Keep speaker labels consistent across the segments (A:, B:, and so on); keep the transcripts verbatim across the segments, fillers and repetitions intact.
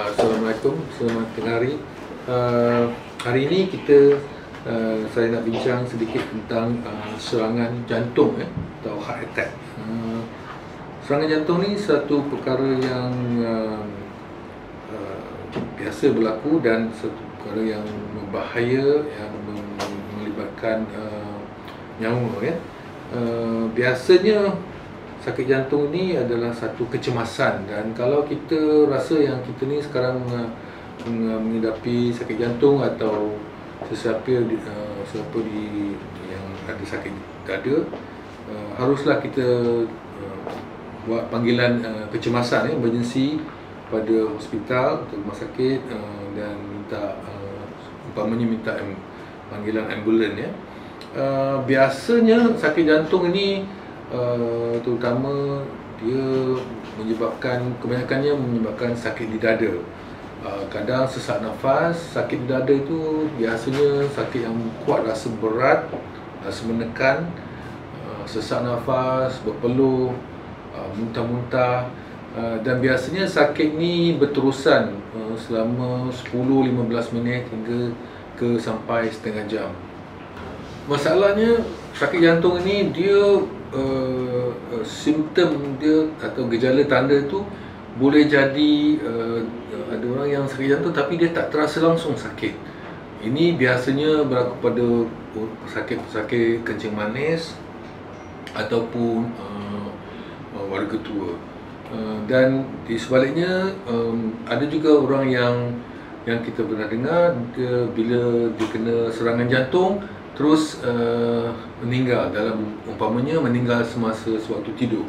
A: Uh, Assalamualaikum, selamat tengah hari. Uh, hari ini kita uh, saya nak bincang sedikit tentang uh, serangan jantung eh, atau heart attack. Uh, serangan jantung ni satu perkara yang uh, uh, biasa berlaku dan satu perkara yang berbahaya, yang melibatkan uh, nyawa ya. Uh, biasanya sakit jantung ni adalah satu kecemasan, dan kalau kita rasa yang kita ni sekarang uh, menghadapi sakit jantung atau sesiapa di, uh, sesiapa di yang ada sakit dada, uh, haruslah kita uh, buat panggilan uh, kecemasan, eh, emergency pada hospital atau rumah sakit, uh, dan minta uh, umpamanya minta um, panggilan ambulan ya. Uh, biasanya sakit jantung ini Uh, terutama dia menyebabkan, kebanyakannya menyebabkan sakit di dada. Uh, kadang sesak nafas. Sakit di dada itu biasanya sakit yang kuat, rasa berat, rasa menekan, uh, sesak nafas, berpeluh, uh, muntah-muntah, uh, dan biasanya sakit ni berterusan uh, selama sepuluh hingga lima belas minit hingga ke sampai setengah jam. Masalahnya sakit jantung ini dia Uh, uh, simptom dia atau gejala tanda itu boleh jadi uh, ada orang yang sakit jantung tapi dia tak terasa langsung sakit. Ini biasanya berlaku pada pesakit-pesakit kencing manis ataupun uh, uh, warga tua. Uh, dan di sebaliknya um, ada juga orang yang yang kita pernah dengar dia, bila dia kena serangan jantung terus uh, meninggal, dalam umpamanya meninggal semasa sewaktu tidur.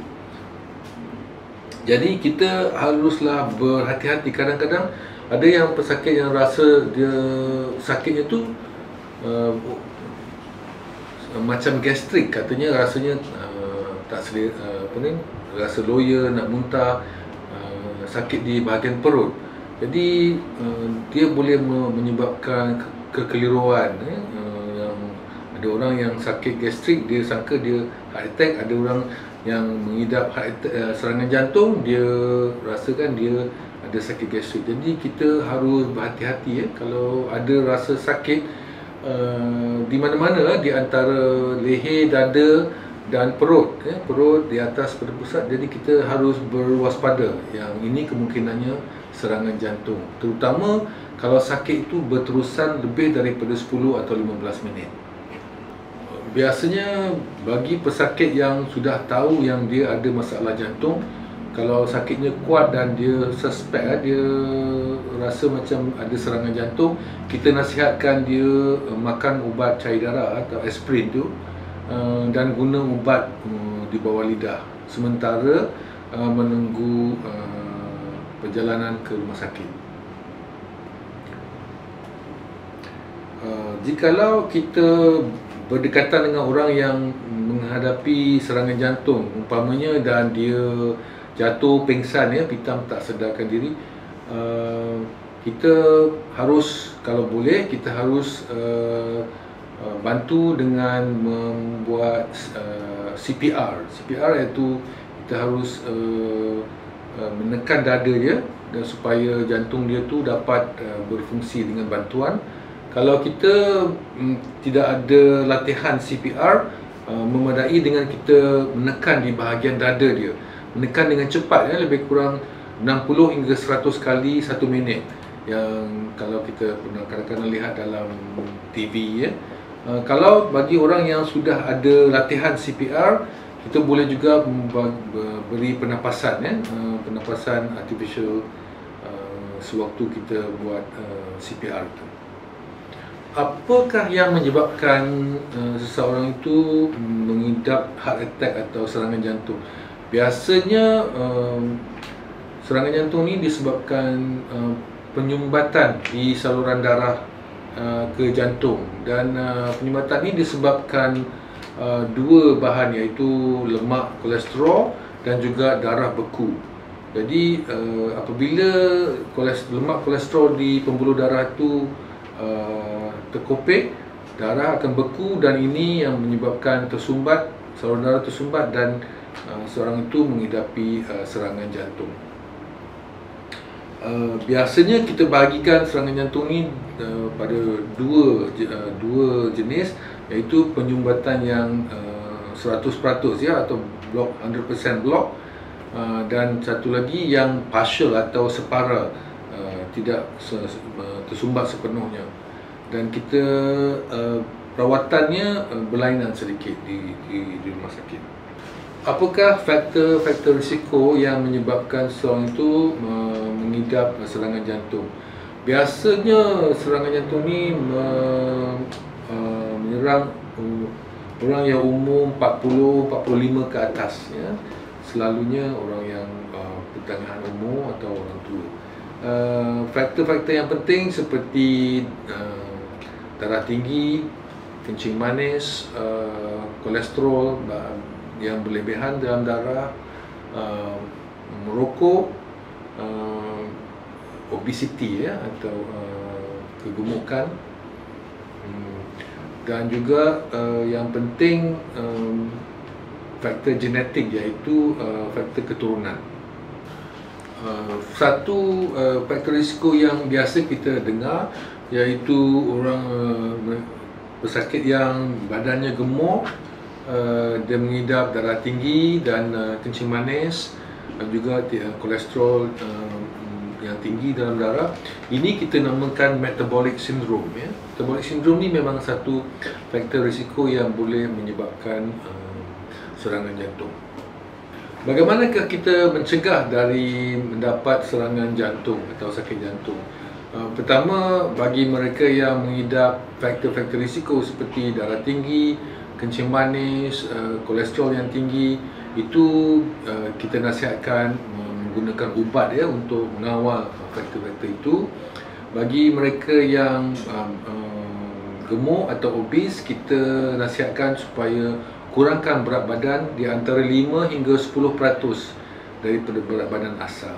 A: Jadi kita haruslah berhati-hati. Kadang-kadang ada yang pesakit yang rasa dia sakitnya tu uh, macam gastrik, katanya rasanya uh, tak selera, uh, apa ni, rasa loya, nak muntah, uh, sakit di bahagian perut. Jadi uh, dia boleh menyebabkan ke kekeliruan eh, uh, ada orang yang sakit gastrik, dia sangka dia heart attack. Ada orang yang mengidap heart attack, uh, serangan jantung, dia rasakan dia ada sakit gastrik. Jadi kita harus berhati-hati ya, kalau ada rasa sakit uh, di mana-mana, di antara leher, dada dan perut ya, perut di atas pada pusat. Jadi kita harus berwaspada, yang ini kemungkinannya serangan jantung, terutama kalau sakit itu berterusan lebih daripada sepuluh atau lima belas minit. Biasanya bagi pesakit yang sudah tahu yang dia ada masalah jantung, kalau sakitnya kuat dan dia suspek, dia rasa macam ada serangan jantung, kita nasihatkan dia makan ubat cair darah atau aspirin tu, dan guna ubat di bawah lidah sementara menunggu perjalanan ke rumah sakit. Jikalau kita berdekatan dengan orang yang menghadapi serangan jantung umpamanya, dan dia jatuh pingsan ya, pitam tak sedarkan diri, uh, kita harus, kalau boleh kita harus uh, uh, bantu dengan membuat uh, C P R. C P R iaitu kita harus uh, uh, menekan dada dia dan supaya jantung dia tu dapat uh, berfungsi dengan bantuan. Kalau kita mm, tidak ada latihan C P R, uh, memadai dengan kita menekan di bahagian dada dia, menekan dengan cepat ya, lebih kurang enam puluh hingga seratus kali satu minit, yang kalau kita pernah kadang-kadang lihat dalam T V ya. Uh, kalau bagi orang yang sudah ada latihan C P R, kita boleh juga beri pernafasan ya, uh, pernafasan artificial uh, sewaktu kita buat uh, C P R itu. Apakah yang menyebabkan uh, seseorang itu mengidap heart attack atau serangan jantung? Biasanya um, serangan jantung ini disebabkan uh, penyumbatan di saluran darah uh, ke jantung, dan uh, penyumbatan ini disebabkan uh, dua bahan, iaitu lemak kolesterol dan juga darah beku. Jadi uh, apabila kolesterol, lemak kolesterol di pembuluh darah itu uh, terkopek, darah akan beku, dan ini yang menyebabkan tersumbat, saluran darah tersumbat, dan uh, seorang itu mengidapi uh, serangan jantung. Uh, biasanya kita bahagikan serangan jantung ni uh, pada dua uh, dua jenis, iaitu penyumbatan yang uh, seratus peratus ya, atau block seratus peratus block, uh, dan satu lagi yang partial atau separa, uh, tidak se uh, tersumbat sepenuhnya. Dan kita uh, perawatannya uh, berlainan sedikit di, di, di rumah sakit. Apakah faktor-faktor risiko yang menyebabkan seseorang itu uh, mengidap serangan jantung? Biasanya serangan jantung ni uh, uh, menyerang uh, orang yang umur empat puluh empat puluh lima ke atas ya. Selalunya orang yang uh, pertengahan umur atau orang tua. Uh, faktor-faktor yang penting seperti uh, darah tinggi, kencing manis, uh, kolesterol yang berlebihan dalam darah, uh, merokok, uh, obesiti ya, atau uh, kegemukan, um, dan juga uh, yang penting um, faktor genetik, iaitu uh, faktor keturunan. Uh, satu uh, faktor risiko yang biasa kita dengar iaitu orang uh, pesakit yang badannya gemuk, Uh, dia mengidap darah tinggi dan uh, kencing manis, dan juga uh, kolesterol uh, yang tinggi dalam darah. Ini kita namakan metabolic syndrome ya. Metabolic syndrome ni memang satu faktor risiko yang boleh menyebabkan uh, serangan jantung. Bagaimanakah kita mencegah dari mendapat serangan jantung atau sakit jantung? Uh, pertama, bagi mereka yang mengidap faktor-faktor risiko seperti darah tinggi, kencing manis, uh, kolesterol yang tinggi, itu uh, kita nasihatkan menggunakan ubat ya untuk mengawal faktor-faktor itu. Bagi mereka yang um, um, gemuk atau obes, kita nasihatkan supaya kurangkan berat badan di antara lima hingga sepuluh peratus daripada berat badan asal.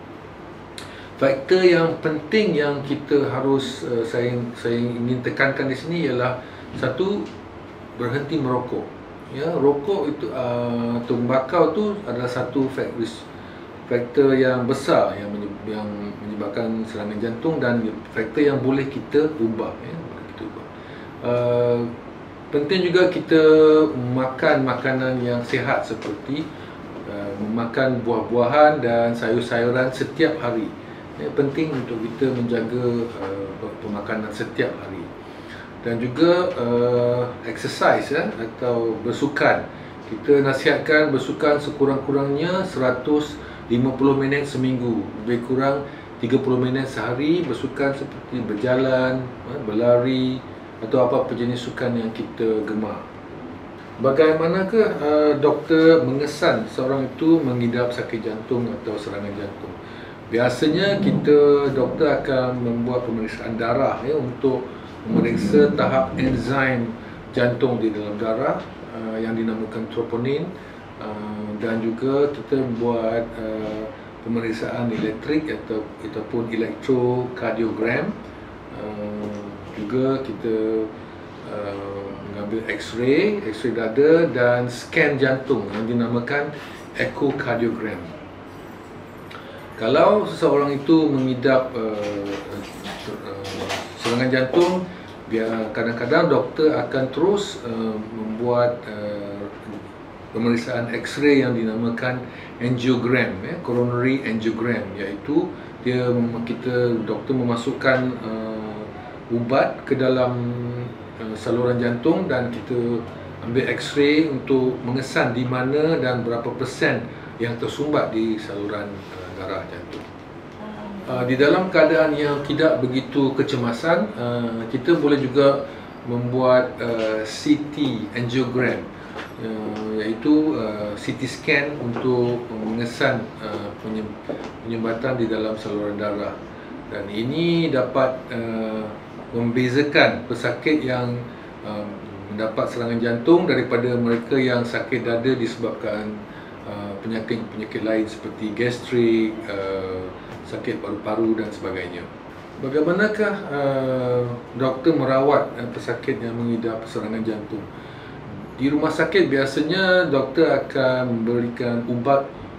A: Faktor yang penting yang kita harus uh, saya saya ingin tekankan di sini ialah satu, berhenti merokok. Ya, rokok itu uh, tembakau tu adalah satu faktor yang besar yang menyebabkan serangan jantung, dan faktor yang boleh kita ubah ya, kita ubah. Uh, penting juga kita makan makanan yang sihat seperti uh, memakan buah-buahan dan sayur-sayuran setiap hari. Ya, penting untuk kita menjaga uh, pemakanan setiap hari. Dan juga uh, exercise ya, atau bersukan. Kita nasihatkan bersukan sekurang-kurangnya seratus lima puluh minit seminggu, lebih kurang tiga puluh minit sehari. Bersukan seperti berjalan, berlari, atau apa-apa jenis sukan yang kita gemar. Bagaimanakah uh, doktor mengesan seorang itu mengidap sakit jantung atau serangan jantung? Biasanya kita, doktor akan membuat pemeriksaan darah ya, untuk memeriksa tahap enzim jantung di dalam darah uh, yang dinamakan troponin, uh, dan juga kita buat uh, pemeriksaan elektrik atau ataupun elektrokardiogram. Uh, juga kita uh, mengambil X-ray, X-ray dada, dan scan jantung yang dinamakan ekokardiogram. Kalau seseorang itu mengidap uh, uh, serangan jantung, kadang-kadang doktor akan terus uh, membuat uh, pemeriksaan X-ray yang dinamakan angiogram, ya, coronary angiogram, iaitu dia kita doktor memasukkan uh, ubat ke dalam uh, saluran jantung, dan kita ambil X-ray untuk mengesan di mana dan berapa persen yang tersumbat di saluran uh, darah jantung. Uh, di dalam keadaan yang tidak begitu kecemasan, uh, kita boleh juga membuat uh, C T angiogram, uh, iaitu uh, C T scan untuk mengesan uh, penyumbatan di dalam saluran darah. Dan ini dapat uh, membezakan pesakit yang uh, mendapat serangan jantung daripada mereka yang sakit dada disebabkan penyakit-penyakit uh, lain seperti gastrik, uh, sakit paru-paru dan sebagainya. Bagaimanakah uh, doktor merawat uh, pesakit yang mengidap serangan jantung? Di rumah sakit biasanya doktor akan memberikan ubat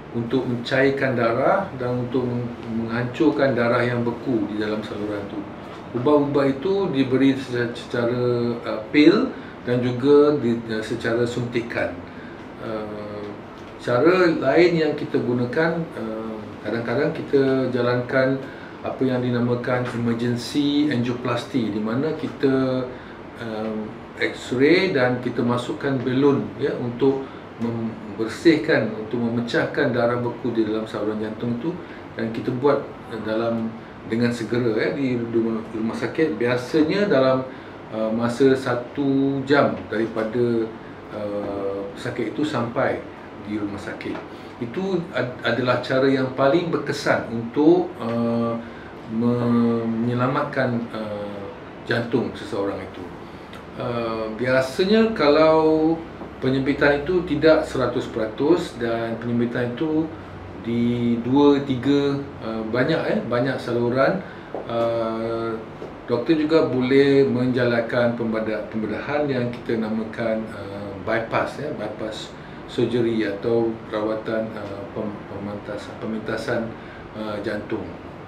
A: untuk mencairkan darah dan untuk menghancurkan darah yang beku di dalam saluran itu. Ubat-ubat itu diberi secara uh, pil dan juga di, uh, secara suntikan. Uh, cara lain yang kita gunakan, uh, kadang-kadang kita jalankan apa yang dinamakan emergency angioplasty, di mana kita um, X-ray dan kita masukkan belon ya untuk membersihkan, untuk memecahkan darah beku di dalam saluran jantung itu, dan kita buat dalam dengan segera ya di rumah, rumah sakit. Biasanya dalam uh, masa satu jam daripada uh, pesakit itu sampai di rumah sakit. Itu ad adalah cara yang paling berkesan untuk uh, menyelamatkan uh, jantung seseorang itu. Uh, biasanya kalau penyempitan itu tidak seratus peratus dan penyempitan itu di dua tiga uh, banyak eh banyak saluran, uh, doktor juga boleh menjalankan pembedahan yang kita namakan uh, bypass ya, bypass surgery atau perawatan uh, pementasan pementasan uh, jantung.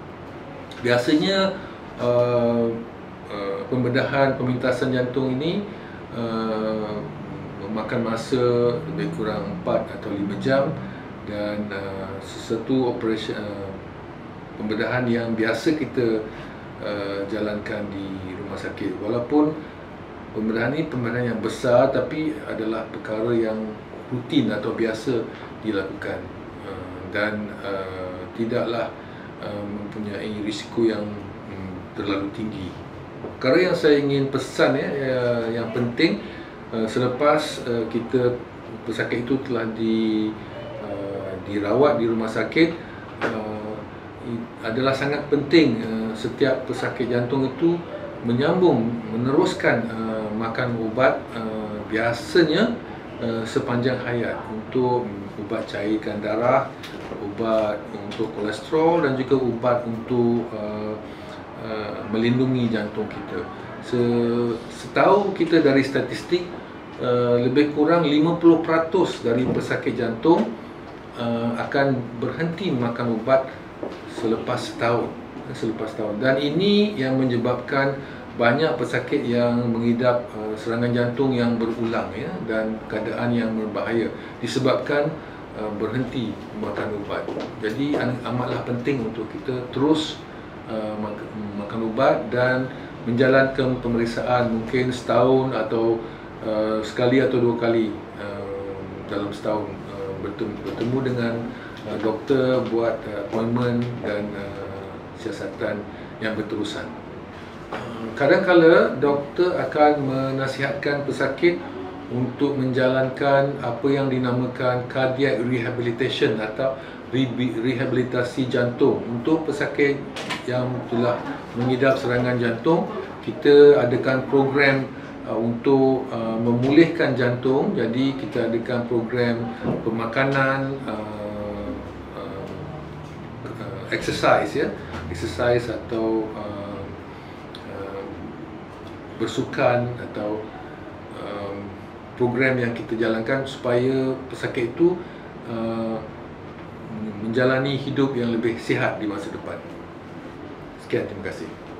A: Biasanya uh, uh, pembedahan pementasan jantung ini uh, memakan masa lebih kurang empat atau lima jam, dan uh, sesuatu operasi uh, pembedahan yang biasa kita uh, jalankan di rumah sakit. Walaupun pembedahan ini pembedahan yang besar, tapi adalah perkara yang rutin atau biasa dilakukan, uh, dan uh, tidaklah uh, mempunyai risiko yang um, terlalu tinggi. Perkara yang saya ingin pesan ya, yang penting uh, selepas uh, kita pesakit itu telah di dirawat di rumah sakit, uh, adalah sangat penting uh, setiap pesakit jantung itu menyambung, meneruskan uh, makan ubat uh, biasanya uh, sepanjang hayat, untuk ubat cairkan darah, ubat untuk kolesterol, dan juga ubat untuk uh, uh, melindungi jantung kita. Setahu kita dari statistik, uh, lebih kurang lima puluh peratus dari pesakit jantung Uh, akan berhenti makan ubat selepas setahun, selepas tahun. Dan ini yang menyebabkan banyak pesakit yang mengidap uh, serangan jantung yang berulang ya, dan keadaan yang berbahaya disebabkan uh, berhenti makan ubat. Jadi amatlah penting untuk kita terus uh, mak makan ubat dan menjalankan pemeriksaan mungkin setahun atau uh, sekali atau dua kali uh, dalam setahun. Bertemu, bertemu dengan uh, doktor, buat uh, appointment dan uh, siasatan yang berterusan. Kadang-kala doktor akan menasihatkan pesakit untuk menjalankan apa yang dinamakan cardiac rehabilitation atau rehabilitasi jantung. Untuk pesakit yang telah mengidap serangan jantung, kita adakan program Uh, untuk uh, memulihkan jantung. Jadi kita adakan program pemakanan, uh, uh, uh, exercise ya, exercise atau uh, uh, bersukan, atau um, program yang kita jalankan supaya pesakit itu uh, menjalani hidup yang lebih sihat di masa depan. Sekian, terima kasih.